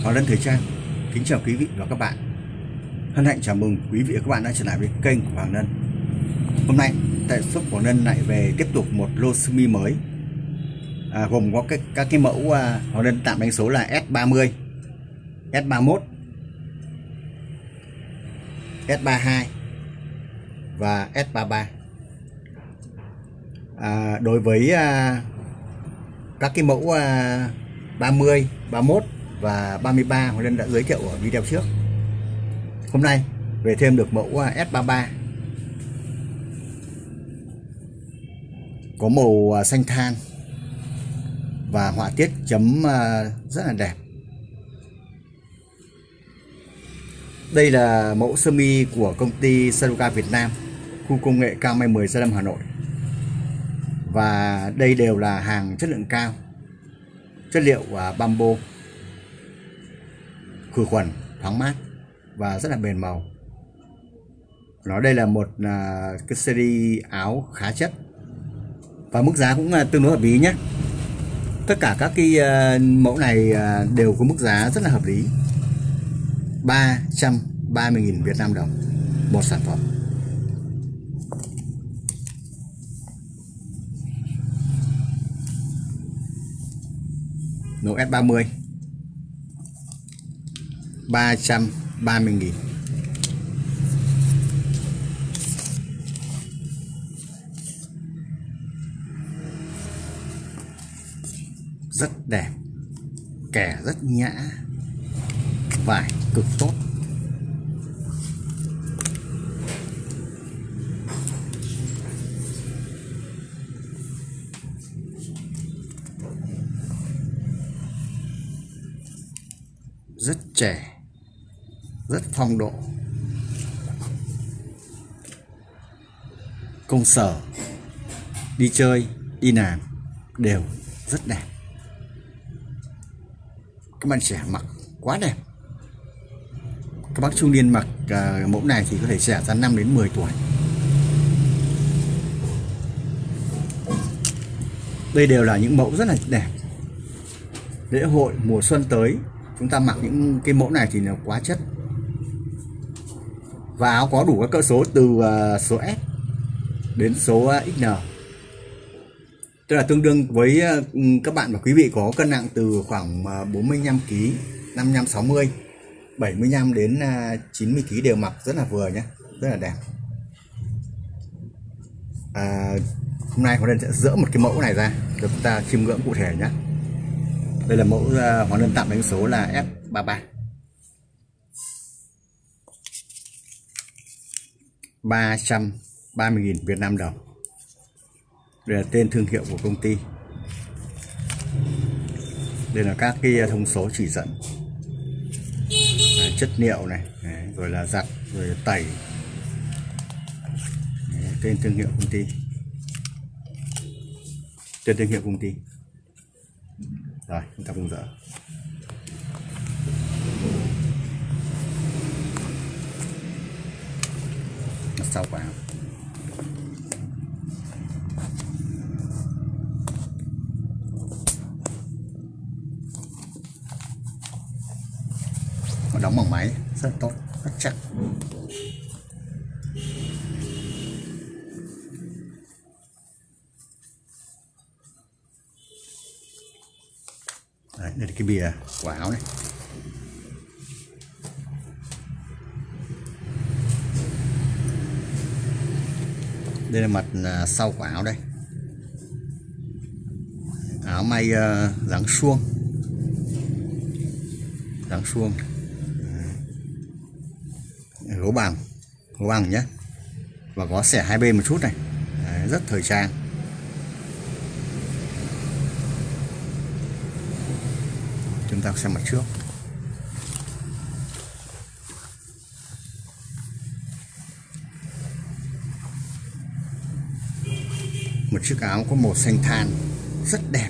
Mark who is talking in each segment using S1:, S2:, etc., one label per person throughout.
S1: Hoàng Lân Thời Trang kính chào quý vị và các bạn. Hân hạnh chào mừng quý vị và các bạn đã trở lại với kênh của Hoàng Lân. Hôm nay tại shop Hoàng Lân lại về tiếp tục một lô sơ mi mới, gồm có các cái mẫu Hoàng Lân tạm đánh số là S30, S31, S32 và S33. Đối với các cái mẫu 30, 31 và 33 Hoàng Lân đã giới thiệu ở video trước. Hôm nay về thêm được mẫu S33 có màu xanh than và họa tiết chấm rất là đẹp. Đây là mẫu sơ mi của công ty Saruca Việt Nam, khu công nghệ cao May 10 Gia Lâm, Hà Nội. Và đây đều là hàng chất lượng cao, chất liệu bamboo, khử khuẩn, thoáng mát và rất là bền màu. Đây là một cái series áo khá chất và mức giá cũng tương đối hợp lý nhé. Tất cả các cái mẫu này đều có mức giá rất là hợp lý, 330.000 Việt Nam đồng một sản phẩm. Mẫu S30 330.000. Rất đẹp, kẻ rất nhã, vải cực tốt. Rất trẻ, rất phong độ. Công sở, đi chơi, đi làm đều rất đẹp. Các bạn trẻ mặc quá đẹp. Các bác trung niên mặc mẫu này thì có thể trẻ ra 5 đến 10 tuổi. Đây đều là những mẫu rất là đẹp. Lễ hội mùa xuân tới, chúng ta mặc những cái mẫu này thì nó quá chất. Và áo có đủ các cỡ số từ số S đến số XL. Tức là tương đương với các bạn và quý vị có cân nặng từ khoảng 45 kg, 55, 60, 75 đến 90 kg đều mặc rất là vừa nhé, rất là đẹp. Hôm nay Hoàng Lân sẽ dỡ một cái mẫu này ra để chúng ta chiêm ngưỡng cụ thể nhé. Đây là mẫu Hoàng Lân tạm đánh số là S33, 330.000 Việt Nam đồng. Đây là tên thương hiệu của công ty. Đây là các cái thông số chỉ dẫn, chất liệu này, rồi là giặt, rồi là tẩy. Tên thương hiệu công ty. Tên thương hiệu công ty. Rồi, chúng ta cùng dỡ. Mặt sau quả. Nó đóng bằng máy rất tốt, rất chắc. Đấy, đây là cái bìa của áo này. Đây là mặt sau của áo đây. Áo may dáng suông. Dáng suông. Gấu bằng nhé. Và có xẻ hai bên một chút này. Đấy, rất thời trang. Chúng ta xem mặt trước. Một chiếc áo có màu xanh than rất đẹp.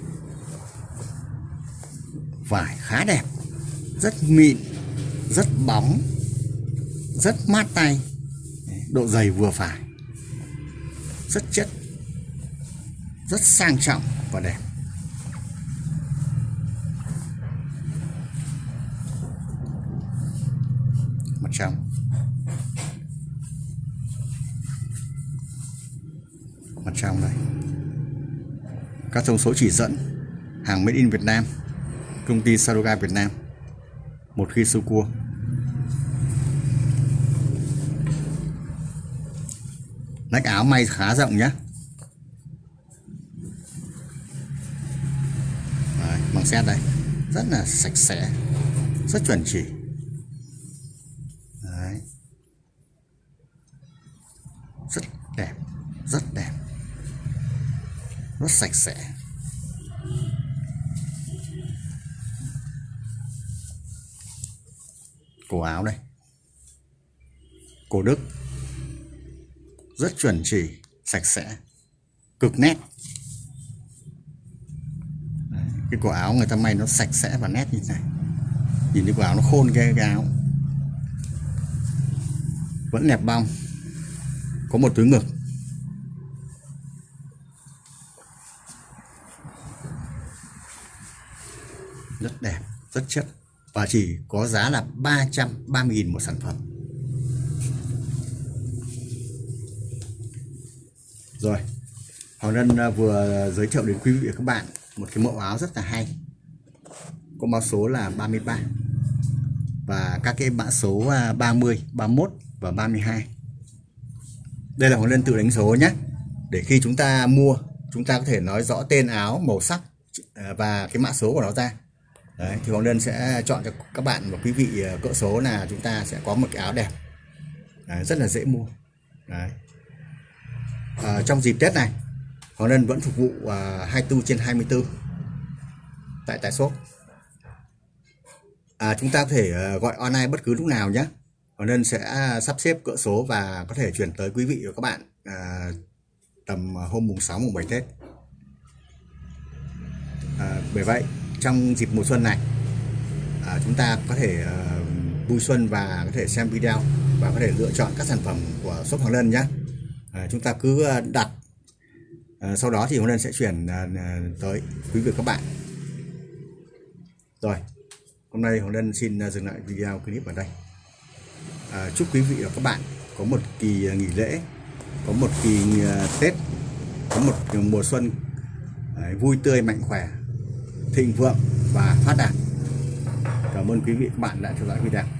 S1: Vải khá đẹp, rất mịn, rất bóng, rất mát tay, độ dày vừa phải, rất chất, rất sang trọng và đẹp. mặt trong. Mặt trong đây. Các thông số chỉ dẫn hàng made in Việt Nam, công ty Sadoga Việt Nam, một khi sâu cua. Nách áo may khá rộng nhé. Đấy, bằng xét đây, rất là sạch sẽ, rất chuẩn chỉ. Đấy. Rất đẹp, rất đẹp, rất sạch sẽ. Cổ áo đây, cổ Đức, rất chuẩn chỉ, sạch sẽ, cực nét. Đấy, cái cổ áo người ta may nó sạch sẽ và nét như thế này. Nhìn cái cổ áo nó khôn cái áo. Vẫn nẹp bong, có một túi ngực. Rất đẹp, rất chất. Và chỉ có giá là 330.000 một sản phẩm. Rồi, Hoàng Lân vừa giới thiệu đến quý vị và các bạn một cái mẫu áo rất là hay. Có mã số là 33 và các cái mã số 30, 31 và 32. Đây là Hoàng Lân tự đánh số nhé. Để khi chúng ta mua, chúng ta có thể nói rõ tên áo, màu sắc và cái mã số của nó ra. Đấy, thì Hoàng Lân sẽ chọn cho các bạn và quý vị cỡ số là chúng ta sẽ có một cái áo đẹp. Đấy, rất là dễ mua. Đấy. Trong dịp Tết này, Hoàng Lân vẫn phục vụ 24/24 tại shop. Chúng ta có thể gọi online bất cứ lúc nào nhé. Hoàng Lân sẽ sắp xếp cỡ số và có thể chuyển tới quý vị và các bạn tầm hôm mùng 6, mùng 7 Tết. Bởi vậy, trong dịp mùa xuân này, chúng ta có thể vui xuân và có thể xem video và có thể lựa chọn các sản phẩm của shop Hoàng Lân nhé. Chúng ta cứ đặt, sau đó thì Hoàng Lân sẽ chuyển tới quý vị và các bạn. Rồi, hôm nay Hoàng Lân xin dừng lại video clip ở đây. Chúc quý vị và các bạn có một kỳ nghỉ lễ, có một kỳ Tết, có một mùa xuân vui tươi, mạnh khỏe, thịnh vượng và phát đạt. Cảm ơn quý vị và các bạn đã theo dõi video.